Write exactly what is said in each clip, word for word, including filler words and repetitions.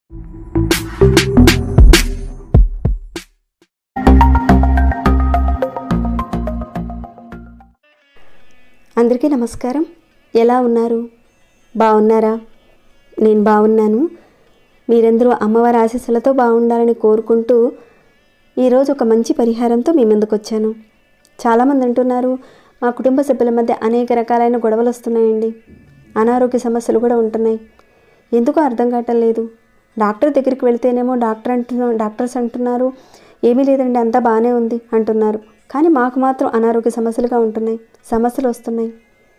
అందరికీ నమస్కారం. ఎలా ఉన్నారు? బాగున్నారా? నేను బాగున్నాను. మీరందరూ అమ్మవారి ఆశీస్సులతో బాగుండాలని కోరుకుంటూ ఈరోజు ఒక మంచి పరిహారంతో మీ ముందుకు వచ్చాను. చాలామంది అంటున్నారు, మా కుటుంబ సభ్యుల మధ్య అనేక రకాలైన గొడవలు వస్తున్నాయండి, అనారోగ్య సమస్యలు కూడా ఉంటున్నాయి, ఎందుకో అర్థం కావటం లేదు. డాక్టర్ దగ్గరికి వెళ్తేనేమో డాక్టర్ అంటున్నా డాక్టర్స్ అంటున్నారు ఏమీ లేదండి, అంతా బాగానే ఉంది అంటున్నారు. కానీ మాకు మాత్రం అనారోగ్య సమస్యలుగా ఉంటున్నాయి, సమస్యలు వస్తున్నాయి,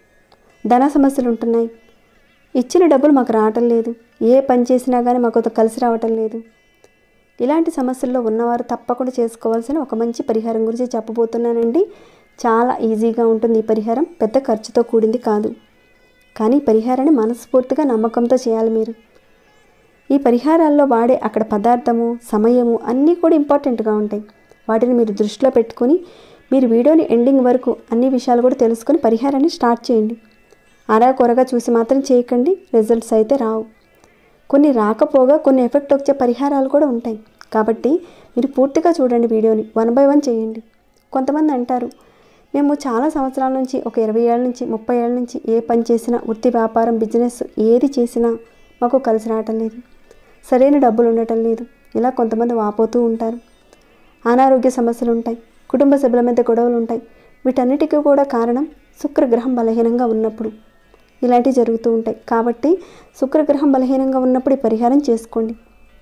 ధన సమస్యలు ఉంటున్నాయి, ఇచ్చిన డబ్బులు మాకు రావటం లేదు, ఏ పని చేసినా కానీ మాకు కలిసి రావటం లేదు. ఇలాంటి సమస్యల్లో ఉన్నవారు తప్పకుండా చేసుకోవాల్సిన ఒక మంచి పరిహారం గురించి చెప్పబోతున్నానండి. చాలా ఈజీగా ఉంటుంది ఈ పరిహారం, పెద్ద ఖర్చుతో కూడింది కాదు. కానీ ఈ పరిహారాన్ని మనస్ఫూర్తిగా నమ్మకంతో చేయాలి మీరు. ఈ పరిహారాల్లో వాడే అక్కడ పదార్థము, సమయము అన్నీ కూడా ఇంపార్టెంట్గా ఉంటాయి. వాటిని మీరు దృష్టిలో పెట్టుకొని మీరు వీడియోని ఎండింగ్ వరకు అన్ని విషయాలు కూడా తెలుసుకొని పరిహారాన్ని స్టార్ట్ చేయండి. అరా కొరగా చూసి మాత్రం చేయకండి, రిజల్ట్స్ అయితే రావు. కొన్ని రాకపోగా కొన్ని ఎఫెక్ట్ వచ్చే పరిహారాలు కూడా ఉంటాయి. కాబట్టి మీరు పూర్తిగా చూడండి, వీడియోని వన్ బై వన్ చేయండి. కొంతమంది అంటారు, మేము చాలా సంవత్సరాల నుంచి ఒక ఇరవై ఏళ్ళ నుంచి ముప్పై ఏళ్ళ నుంచి ఏ పని చేసినా, వృత్తి వ్యాపారం బిజినెస్ ఏది చేసినా మాకు కలిసి రావటం లేదు, సరైన డబ్బులు ఉండటం లేదు, ఇలా కొంతమంది వాపోతూ ఉంటారు. అనారోగ్య సమస్యలు ఉంటాయి, కుటుంబ సభ్యుల మధ్య గొడవలు ఉంటాయి. వీటన్నిటికీ కూడా కారణం శుక్రగ్రహం బలహీనంగా ఉన్నప్పుడు ఇలాంటివి జరుగుతూ ఉంటాయి. కాబట్టి శుక్రగ్రహం బలహీనంగా ఉన్నప్పుడు ఈ పరిహారం చేసుకోండి.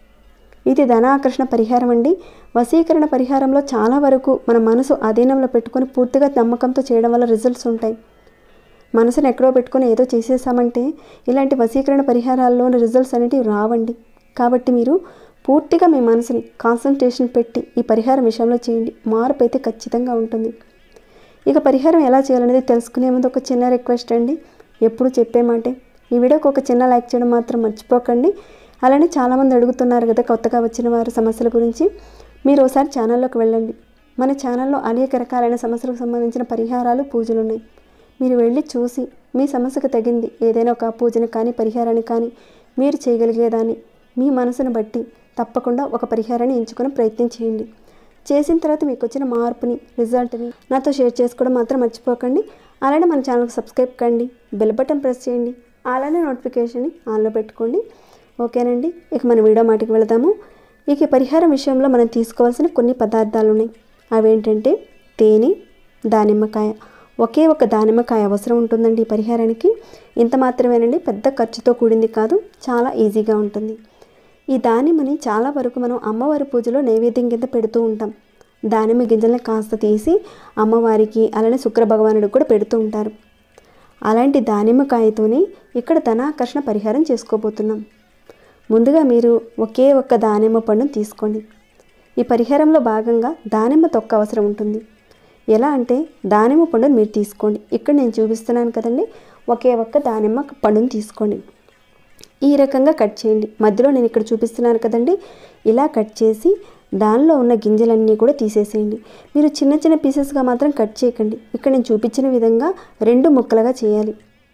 ఇది ధనాకర్షణ పరిహారం అండి. వశీకరణ పరిహారంలో చాలా వరకు మన మనసు అధీనంలో పెట్టుకొని పూర్తిగా నమ్మకంతో చేయడం వల్ల రిజల్ట్స్ ఉంటాయి. మనసును ఎక్కడో పెట్టుకొని ఏదో చేసేసామంటే ఇలాంటి వశీకరణ పరిహారాల్లోని రిజల్ట్స్ అనేటివి రావండి. కాబట్టి మీరు పూర్తిగా మీ మనసుని కాన్సన్ట్రేషన్ పెట్టి ఈ పరిహారం విషయంలో చేయండి, మార్పు అయితే ఖచ్చితంగా ఉంటుంది. ఇక పరిహారం ఎలా చేయాలనేది తెలుసుకునే ముందు ఒక చిన్న రిక్వెస్ట్ అండి, ఎప్పుడు చెప్పే మాటే, ఈ వీడియోకి ఒక చిన్న లైక్ చేయడం మాత్రం మర్చిపోకండి. అలానే చాలామంది అడుగుతున్నారు కదా కొత్తగా వచ్చిన వారు సమస్యల గురించి, మీరు ఒకసారి ఛానల్లోకి వెళ్ళండి. మన ఛానల్లో అనేక రకాలైన సమస్యలకు సంబంధించిన పరిహారాలు, పూజలు ఉన్నాయి. మీరు వెళ్ళి చూసి మీ సమస్యకు తగింది ఏదైనా ఒక పూజను కానీ పరిహారాన్ని కానీ మీరు చేయగలిగేదాన్ని మీ మనసును బట్టి తప్పకుండా ఒక పరిహారాన్ని ఎంచుకొని ప్రయత్నం చేయండి. చేసిన తర్వాత మీకు వచ్చిన మార్పుని, రిజల్ట్ని నాతో షేర్ చేసుకోవడం మాత్రం మర్చిపోకండి. అలానే మన ఛానల్కి సబ్స్క్రైబ్ కండి, బెల్ బటన్ ప్రెస్ చేయండి, అలానే నోటిఫికేషన్ని ఆన్లో పెట్టుకోండి. ఓకేనండి, ఇక మన వీడియో మాటికి వెళదాము. ఇక ఈ పరిహారం విషయంలో మనం తీసుకోవాల్సిన కొన్ని పదార్థాలు ఉన్నాయి. అవేంటంటే తేనె, దానిమ్మకాయ. ఒకే ఒక దానిమ్మకాయ అవసరం ఉంటుందండి ఈ పరిహారానికి. ఇంత మాత్రమేనండి, పెద్ద ఖర్చుతో కూడింది కాదు, చాలా ఈజీగా ఉంటుంది. ఈ దానిమ్మని చాలా వరకు మనం అమ్మవారి పూజలో నైవేద్యం కింద పెడుతూ ఉంటాం. దానిమ్మ గింజలను కాస్త తీసి అమ్మవారికి అలానే శుక్ర భగవానుడికి కూడా పెడుతూ ఉంటారు. అలాంటి దానిమ్మకాయతోనే ఇక్కడ ధనాకర్షణ పరిహారం చేసుకోబోతున్నాం. ముందుగా మీరు ఒకే ఒక్క దానిమ్మ పండును తీసుకోండి. ఈ పరిహారంలో భాగంగా దానిమ్మ తొక్క అవసరం ఉంటుంది. ఎలా అంటే దానిమ్మ పండును మీరు తీసుకోండి. ఇక్కడ నేను చూపిస్తున్నాను కదండి, ఒకే ఒక్క దానిమ్మ పండును తీసుకోండి. ఈ రకంగా కట్ చేయండి. మధ్యలో నేను ఇక్కడ చూపిస్తున్నాను కదండి, ఇలా కట్ చేసి దానిలో ఉన్న గింజలన్నీ కూడా తీసేసేయండి. మీరు చిన్న చిన్న పీసెస్గా మాత్రం కట్ చేయకండి. ఇక్కడ నేను చూపించిన విధంగా రెండు ముక్కలుగా చేయాలి.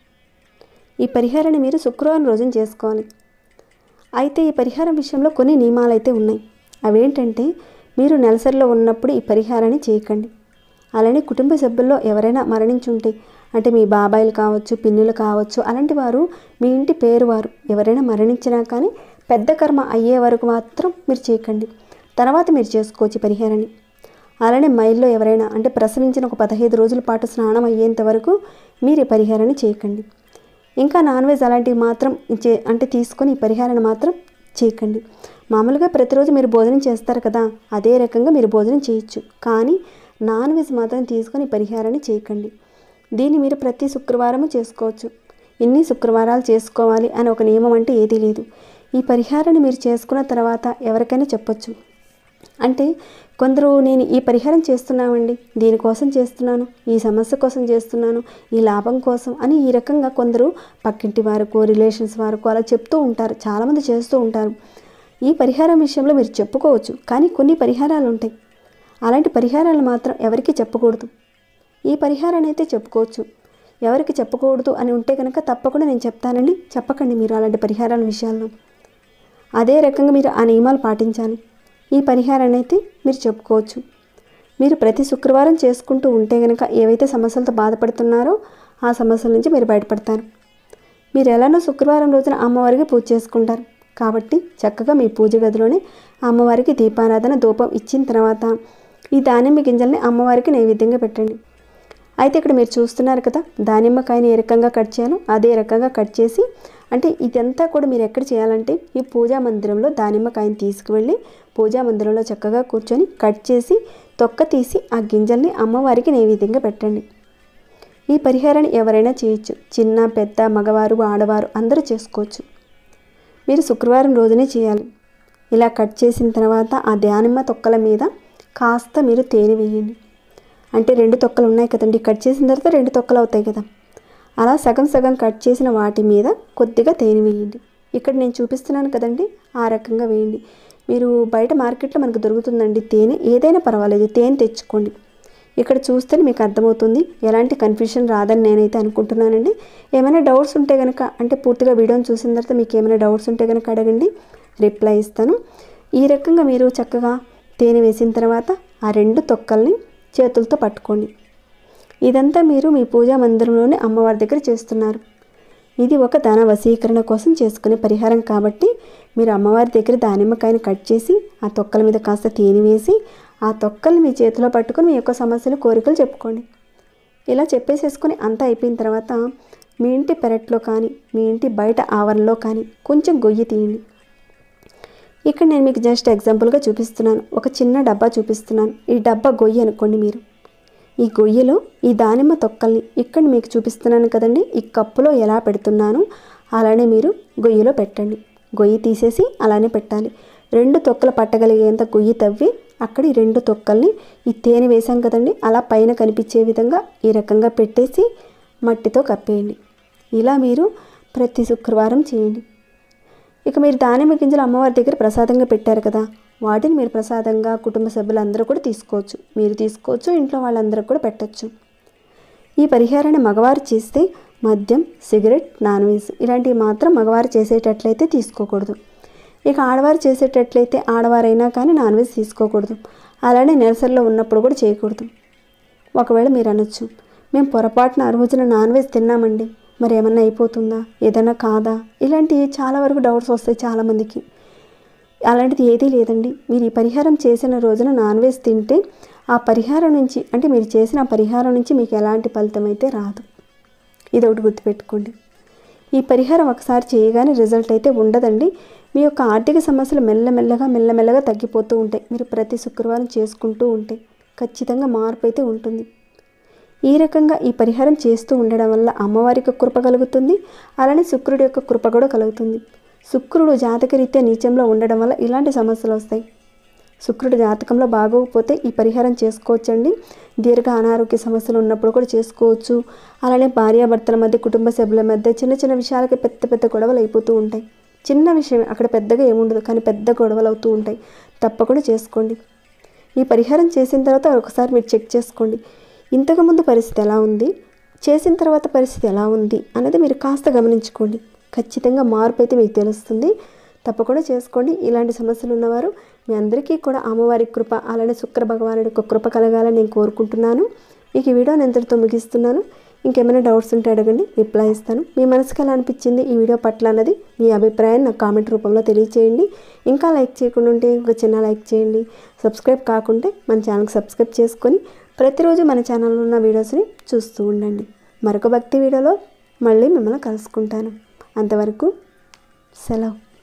ఈ పరిహారాన్ని మీరు శుక్రవారం రోజున చేసుకోవాలి. అయితే ఈ పరిహారం విషయంలో కొన్ని నియమాలు అయితే ఉన్నాయి. అవేంటంటే మీరు నెలసరిలో ఉన్నప్పుడు ఈ పరిహారాన్ని చేయకండి. అలానే కుటుంబ సభ్యుల్లో ఎవరైనా మరణించుంటే, అంటే మీ బాబాయిలు కావచ్చు, పిన్నులు కావచ్చు, అలాంటి వారు మీ ఇంటి పేరు వారు ఎవరైనా మరణించినా కానీ పెద్ద కర్మ అయ్యే వరకు మాత్రం మీరు చేయకండి. తర్వాత మీరు చేసుకోవచ్చు పరిహారాన్ని. అలానే మైల్లో ఎవరైనా అంటే ప్రసవించిన ఒక పదహైదు రోజుల పాటు స్నానం అయ్యేంత వరకు మీరు ఈ పరిహారాన్ని చేయకండి. ఇంకా నాన్ వెజ్ అలాంటివి మాత్రం చే అంటే తీసుకొని ఈ పరిహారాన్ని మాత్రం చేయకండి. మామూలుగా ప్రతిరోజు మీరు భోజనం చేస్తారు కదా, అదే రకంగా మీరు భోజనం చేయొచ్చు, కానీ నాన్ వెజ్ మాత్రం తీసుకొని పరిహారాన్ని చేయకండి. దీన్ని మీరు ప్రతి శుక్రవారము చేసుకోవచ్చు. ఇన్ని శుక్రవారాలు చేసుకోవాలి అని ఒక నియమం అంటే ఏదీ లేదు. ఈ పరిహారాన్ని మీరు చేసుకున్న తర్వాత ఎవరికైనా చెప్పొచ్చు. అంటే కొందరు నేను ఈ పరిహారం చేస్తున్నామండి, దీనికోసం చేస్తున్నాను, ఈ సమస్య కోసం చేస్తున్నాను, ఈ లాభం కోసం అని ఈ రకంగా కొందరు పక్కింటి వారికో రిలేషన్స్ వారికో అలా చెప్తూ ఉంటారు. చాలామంది చేస్తూ ఉంటారు. ఈ పరిహారం విషయంలో మీరు చెప్పుకోవచ్చు, కానీ కొన్ని పరిహారాలు ఉంటాయి, అలాంటి పరిహారాలు మాత్రం ఎవరికి చెప్పకూడదు. ఈ పరిహారాన్ని అయితే చెప్పుకోవచ్చు, ఎవరికి చెప్పకూడదు అని ఉంటే కనుక తప్పకుండా నేను చెప్తానండి, చెప్పకండి మీరు అలాంటి పరిహారాల విషయాల్లో. అదే రకంగా మీరు ఆ నియమాలు పాటించాలి. ఈ పరిహారాన్ని అయితే మీరు చెప్పుకోవచ్చు. మీరు ప్రతి శుక్రవారం చేసుకుంటూ ఉంటే కనుక ఏవైతే సమస్యలతో బాధపడుతున్నారో ఆ సమస్యల నుంచి మీరు బయటపడతారు. మీరు ఎలానో శుక్రవారం రోజున అమ్మవారికి పూజ చేసుకుంటారు కాబట్టి చక్కగా మీ పూజ గదిలోనే అమ్మవారికి దీపారాధన ధూపం ఇచ్చిన తర్వాత ఈ దానిమ్మ గింజల్ని అమ్మవారికి నైవేద్యంగా పెట్టండి. అయితే ఇక్కడ మీరు చూస్తున్నారు కదా, దానిమ్మకాయని ఏ రకంగా కట్ చేయాలో అదే రకంగా కట్ చేసి, అంటే ఇదంతా కూడా మీరు ఎక్కడ చేయాలంటే ఈ పూజా మందిరంలో దానిమ్మకాయని తీసుకువెళ్ళి పూజా మందిరంలో చక్కగా కూర్చొని కట్ చేసి తొక్క తీసి ఆ గింజల్ని అమ్మవారికి నైవేద్యంగా పెట్టండి. ఈ పరిహారాన్ని ఎవరైనా చేయొచ్చు. చిన్న పెద్ద మగవారు ఆడవారు అందరూ చేసుకోవచ్చు. మీరు శుక్రవారం రోజునే చేయాలి. ఇలా కట్ చేసిన తర్వాత ఆ దానిమ్మ తొక్కల మీద కాస్త మీరు తేనె వేయండి. అంటే రెండు తొక్కలు ఉన్నాయి కదండి, కట్ చేసిన తర్వాత రెండు తొక్కలు అవుతాయి కదా, అలా సగం సగం కట్ చేసిన వాటి మీద కొద్దిగా తేనె వేయండి. ఇక్కడ నేను చూపిస్తున్నాను కదండి, ఆ రకంగా వేయండి. మీరు బయట మార్కెట్లో మనకు దొరుకుతుందండి తేనె, ఏదైనా పర్వాలేదు తేనె తెచ్చుకోండి. ఇక్కడ చూస్తే మీకు అర్థమవుతుంది, ఎలాంటి కన్ఫ్యూషన్ రాదని నేనైతే అనుకుంటున్నానండి. ఏమైనా డౌట్స్ ఉంటే కనుక, అంటే పూర్తిగా వీడియోని చూసిన తర్వాత మీకు ఏమైనా డౌట్స్ ఉంటే కనుక అడగండి, రిప్లై ఇస్తాను. ఈ రకంగా మీరు చక్కగా తేనె వేసిన తర్వాత ఆ రెండు తొక్కల్ని చేతులతో పట్టుకోండి. ఇదంతా మీరు మీ పూజా మందిరంలోనే అమ్మవారి దగ్గర చేస్తున్నారు. ఇది ఒక ధన వశీకరణ కోసం చేసుకునే పరిహారం కాబట్టి మీరు అమ్మవారి దగ్గర దానిమ్మకాయని కట్ చేసి ఆ తొక్కల మీద కాస్త తేనె వేసి ఆ తొక్కల్ని మీ చేతిలో పట్టుకొని మీ యొక్క సమస్యలు కోరికలు చెప్పుకోండి. ఇలా చెప్పేసేసుకొని అంతా అయిపోయిన తర్వాత మీ ఇంటి పెరట్లో కానీ మీ ఇంటి బయట ఆవరణలో కానీ కొంచెం గొయ్యి తీయండి. ఇక్కడ నేను మీకు జస్ట్ ఎగ్జాంపుల్గా చూపిస్తున్నాను, ఒక చిన్న డబ్బా చూపిస్తున్నాను. ఈ డబ్బా గొయ్యి అనుకోండి. మీరు ఈ గొయ్యిలో ఈ దానిమ్మ తొక్కల్ని ఇక్కడ మీకు చూపిస్తున్నాను కదండి, ఈ కప్పులో ఎలా పెడుతున్నాను అలానే మీరు గొయ్యిలో పెట్టండి. గొయ్యి తీసేసి అలానే పెట్టాలి. రెండు తొక్కలు పట్టగలిగేంత గొయ్యి తవ్వి అక్కడ ఈ రెండు తొక్కల్ని ఈ తేనె వేసాం కదండి అలా పైన కనిపించే విధంగా ఈ రకంగా పెట్టేసి మట్టితో కప్పేయండి. ఇలా మీరు ప్రతి శుక్రవారం చేయండి. ఇక మీరు దానిమ్మ గింజలు అమ్మవారి దగ్గర ప్రసాదంగా పెట్టారు కదా, వాటిని మీరు ప్రసాదంగా కుటుంబ సభ్యులందరూ కూడా తీసుకోవచ్చు. మీరు తీసుకోవచ్చు, ఇంట్లో వాళ్ళందరూ కూడా పెట్టచ్చు. ఈ పరిహారాన్ని మగవారు చేస్తే మద్యం, సిగరెట్, నాన్ వెజ్ ఇలాంటివి మాత్రం మగవారు చేసేటట్లయితే తీసుకోకూడదు. ఇక ఆడవారు చేసేటట్లయితే ఆడవారైనా కానీ నాన్ వెజ్ తీసుకోకూడదు. అలానే నెలసరిలో ఉన్నప్పుడు కూడా చేయకూడదు. ఒకవేళ మీరు అనొచ్చు, మేము పొరపాటున ఆ రోజున నాన్ వెజ్ తిన్నామండి, మరి ఏమన్నా అయిపోతుందా, ఏదైనా కాదా, ఇలాంటివి చాలా వరకు డౌట్స్ వస్తాయి చాలామందికి. అలాంటిది ఏదీ లేదండి. మీరు ఈ పరిహారం చేసిన రోజున నాన్ వెజ్ తింటే ఆ పరిహారం నుంచి, అంటే మీరు చేసిన పరిహారం నుంచి మీకు ఎలాంటి ఫలితం అయితే రాదు. ఇది ఒకటి గుర్తుపెట్టుకోండి. ఈ పరిహారం ఒకసారి చేయగానే రిజల్ట్ అయితే ఉండదండి. మీ యొక్క ఆర్థిక సమస్యలు మెల్లమెల్లగా మెల్లమెల్లగా తగ్గిపోతూ ఉంటాయి. మీరు ప్రతి శుక్రవారం చేసుకుంటూ ఉంటే ఖచ్చితంగా మార్పు అయితే ఉంటుంది. ఈ రకంగా ఈ పరిహారం చేస్తూ ఉండడం వల్ల అమ్మవారికి కృప కలుగుతుంది, అలానే శుక్రుడి యొక్క కృప కూడా కలుగుతుంది. శుక్రుడు జాతకరీత్యా నీచంలో ఉండడం వల్ల ఇలాంటి సమస్యలు వస్తాయి. శుక్రుడు జాతకంలో బాగోకపోతే ఈ పరిహారం చేసుకోవచ్చండి. దీర్ఘ అనారోగ్య సమస్యలు ఉన్నప్పుడు కూడా చేసుకోవచ్చు. అలానే భార్యాభర్తల మధ్య, కుటుంబ సభ్యుల మధ్య చిన్న చిన్న విషయాలకి పెద్ద పెద్ద గొడవలు అయిపోతూ ఉంటాయి. చిన్న విషయం అక్కడ పెద్దగా ఏముండదు, కానీ పెద్ద గొడవలు అవుతూ ఉంటాయి. తప్పకుండా చేసుకోండి. ఈ పరిహారం చేసిన తర్వాత ఒకసారి మీరు చెక్ చేసుకోండి, ఇంతకుముందు పరిస్థితి ఎలా ఉంది, చేసిన తర్వాత పరిస్థితి ఎలా ఉంది అనేది మీరు కాస్త గమనించుకోండి. ఖచ్చితంగా మార్పు అయితే మీకు తెలుస్తుంది. తప్పకుండా చేసుకోండి. ఇలాంటి సమస్యలు ఉన్నవారు మీ అందరికీ కూడా అమ్మవారి కృప, అలానే శుక్ర భగవానుడి యొక్క కృప కలగాలని నేను కోరుకుంటున్నాను. ఇక ఈ వీడియోని ఎంతటితో ముగిస్తున్నాను. ఇంకేమైనా డౌట్స్ ఉంటే అడగండి, రిప్లై ఇస్తాను. మీ మనసుకి ఎలా అనిపించింది ఈ వీడియో పట్ల అన్నది మీ అభిప్రాయాన్ని నాకు కామెంట్ రూపంలో తెలియచేయండి. ఇంకా లైక్ చేయకుండా ఉంటే ఒక చిన్న లైక్ చేయండి. సబ్స్క్రైబ్ కాకుంటే మన ఛానల్కి సబ్స్క్రైబ్ చేసుకొని ప్రతిరోజు మన ఛానల్లో ఉన్న వీడియోస్ని చూస్తూ ఉండండి. మరొక భక్తి వీడియోలో మళ్ళీ మిమ్మల్ని కలుసుకుంటాను. అంతవరకు సెలవు.